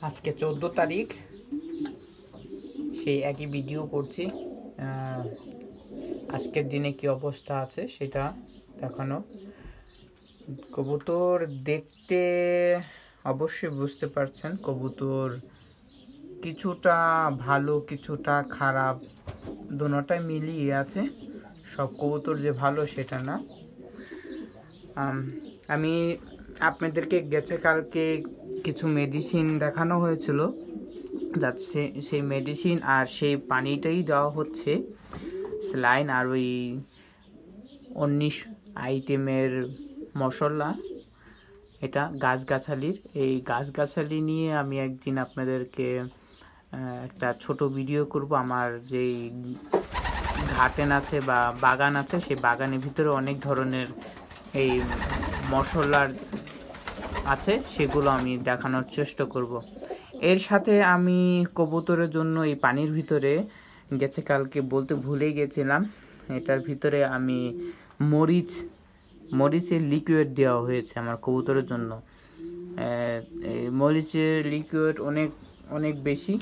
আজকে 14 তারিখ, সেই একই ভিডিও করছি। আজকের দিনে কি অবস্থা আছে সেটা দেখানো। কবুতর দেখতে অবশ্যই বুঝতে পারছেন, কবুতর কিছুটা ভালো কিছুটা খারাপ, দুটোটাই মিলিয়ে আছে। সব কবুতর যে ভালো সেটা না। আমি আপনাদেরকে গেছে কালকে কিছু মেডিসিন দেখানো হয়েছিল, যাচ্ছে সেই মেডিসিন আর সেই পানিটাই দেওয়া হচ্ছে, স্যালাইন আর ওই 19 আইটেমের মশলা। এটা গাছগাছালির, এই গাছগাছালি নিয়ে আমি একদিন আপনাদেরকে একটা ছোট ভিডিও করব। আমার যেই গার্ডেন আছে বা বাগান আছে, সেই বাগানের ভিতরে অনেক ধরনের এই মশলার আছে, সেগুলো আমি দেখানোর চেষ্টা করব। এর সাথে আমি কবুতরের জন্য এই পানির ভিতরে গেছে কালকে বলতে ভুলে গেছিলাম, এটার ভিতরে আমি মরিচের লিকুইড দেওয়া হয়েছে আমার কবুতরের জন্য। মরিচের লিকুইড অনেক অনেক বেশি।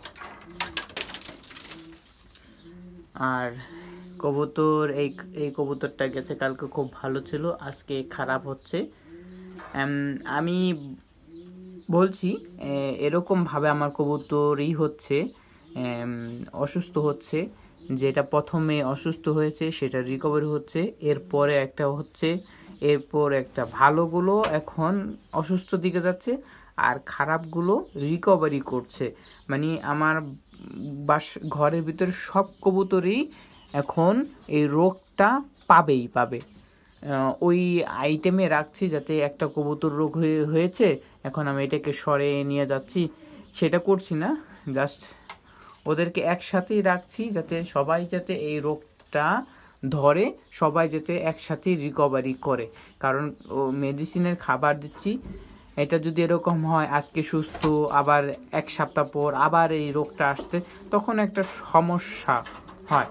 আর কবুতর এই কবুতরটা গেছে কালকে খুব ভালো ছিল, আজকে খারাপ হচ্ছে। আমি বলছি এরকমভাবে আমার কবুতরই হচ্ছে, অসুস্থ হচ্ছে। যেটা প্রথমে অসুস্থ হয়েছে সেটা রিকভারি হচ্ছে, এরপরে একটা হচ্ছে, এরপর একটা ভালোগুলো এখন অসুস্থ দিকে যাচ্ছে, আর খারাপগুলো রিকভারি করছে। মানে আমার ঘরের ভিতরে সব কবুতরই এখন এই রোগটা পাবে। ওই আইটেমে রাখছি যাতে একটা কবুতর রোগ হয়েছে, এখন আমি এটাকে সরে নিয়ে যাচ্ছি সেটা করছি না, জাস্ট ওদেরকে একসাথেই রাখছি যাতে সবাই যাতে এই রোগটা ধরে, সবাই যাতে একসাথেই রিকভারি করে। কারণ ও মেডিসিনের খাবার দিচ্ছি, এটা যদি এরকম হয় আজকে সুস্থ আবার এক সপ্তাহ পর আবার এই রোগটা আসছে, তখন একটা সমস্যা হয়।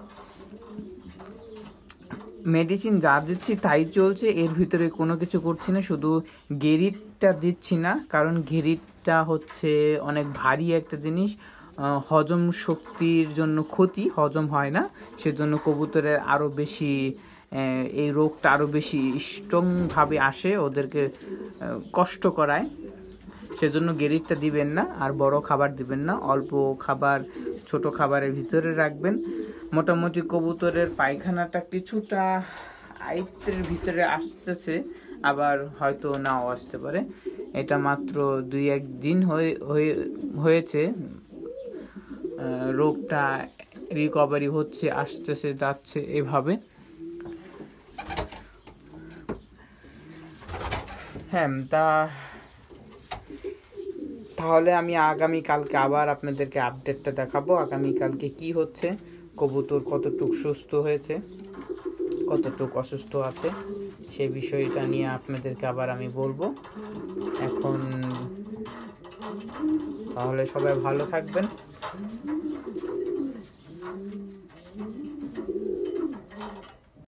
মেডিসিন যা দিচ্ছি তাই চলছে, এর ভিতরে কোনো কিছু করছি না। শুধু গেরিটটা দিচ্ছি না, কারণ গেরিটটা হচ্ছে অনেক ভারী একটা জিনিস, হজম শক্তির জন্য ক্ষতি, হজম হয় না, সেজন্য কবুতরের আরও বেশি এই রোগটা আরও বেশি স্ট্রংভাবে আসে, ওদেরকে কষ্ট করায়। সেজন্য গেরিটটা দিবেন না, আর বড় খাবার দিবেন না, অল্প খাবার ছোট খাবারের ভিতরে রাখবেন। মোটামুটি কবুতরের পায়খানাটা কিছুটা আয়ত্তের ভিতরে আসতেছে, আবার হয়তো নাও আসতে পারে। এটা মাত্র 2-1 দিন হয়েছে, রোগটা রিকভারি হচ্ছে, আসতেছে যাচ্ছে এভাবে। হ্যাঁ, তাহলে আমি আগামীকালকে আবার আপনাদেরকে আপডেটটা দেখাবো, আগামীকালকে কি হচ্ছে, কবুতর কতটুকু সুস্থ হয়েছে, কতটুকু অসুস্থ আছে, সেই বিষয়টা নিয়ে আপনাদেরকে আবার আমি বলবো। এখন তাহলে সবাই ভালো থাকবেন।